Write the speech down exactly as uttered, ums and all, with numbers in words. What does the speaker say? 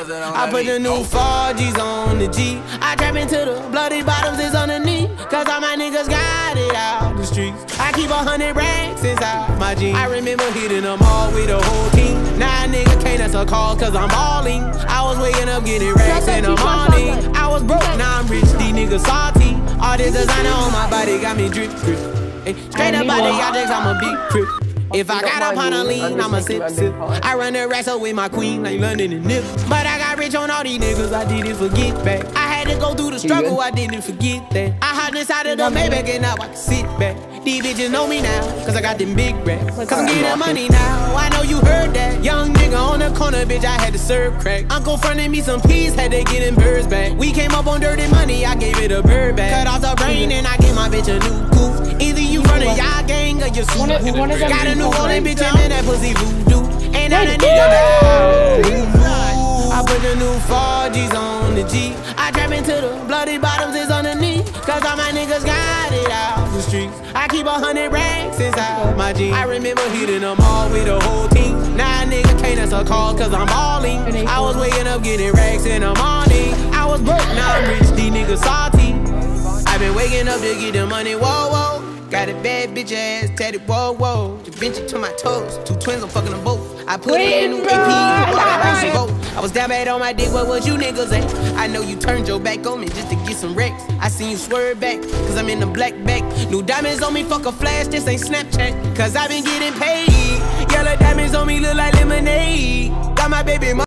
I put the new four G's on the G. I trap into the bloody bottoms is underneath. Cause all my niggas got it out the streets. I keep a hundred racks inside my jeans. I remember hitting them all with the whole team. Now a nigga can't answer calls cause I'm balling. I was waking up getting racks in the morning. I was broke, now I'm rich, these niggas salty. All this designer on my body got me drip, drip. Hey, straight up out the objects, I'm a big trip. If I got up on a lean, I'ma sip, sip. I run the racks up with my queen like London and Nip. But I got rich on all these niggas, I didn't forget back. I had to go through the struggle, I didn't forget that. I hopped inside of the Maybach and now I can sit back. These bitches know me now, cause I got them big racks. Cause I'm getting money now, I know you heard that. Young nigga on the corner, bitch, I had to serve crack. Uncle fronted me some peas, had to get them birds back. We came up on dirty money, I gave it a bird back. Cut off the brain and I gave my bitch a new goof. Either you running y'all gang or you super. Got a new Ballin bitch and man, that pussy voodoo. And now the nigga die. I put the new four G's on the G. I trap into the bloody bottoms is underneath. Cause all my niggas got it out the streets. I keep a hundred racks inside my jeans. I remember hitting them all with the whole team. Now a nigga can't answer calls cause I'm balling. I was waking up getting racks in the morning. I was broke, now I'm rich, these niggas salty. I been waking up to get the money, whoa, whoa. Got a bad bitch ass tatted, whoa, whoa. Da Vinci to my toes, two twins, I'm fucking them both. I put it in new A P, I was down bad on my dick, what was you niggas at? I know you turned your back on me just to get some wrecks. I seen you swerve back, cause I'm in the black back. New diamonds on me, fuck a flash, this ain't Snapchat. Cause I been getting paid. Yellow diamonds on me look like lemonade. Got my baby mama.